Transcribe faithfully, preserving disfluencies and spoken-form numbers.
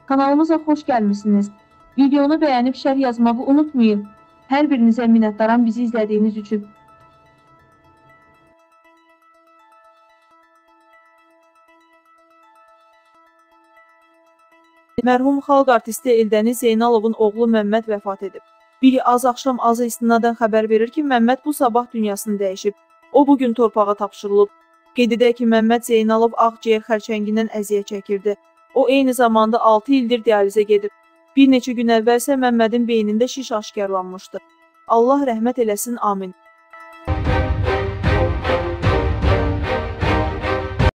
Kanalımıza xoş gəlmişsiniz. Videonu bəyənib şərh yazmağı unutmayın. Hər birinizə minnətdaram bizi izlədiyiniz üçün. Mərhum xalq artisti Eldəniz Zeynalovun oğlu Məmməd vəfat edib. Biri az axşam azı istinadən xəbər verir ki, Məmməd bu sabah dünyasını dəyişib. O bugün torpağa tapşırılıb. Qeyd edək ki, Məmməd Zeynalov ağciyər xərçəngindən əziyyət çəkirdi. O eyni zamanda altı ildir dializə gedib. Bir neçə gün əvvəl isə Məmmədin beynində şiş aşkarlanmışdı. Allah rəhmət eləsin, amin.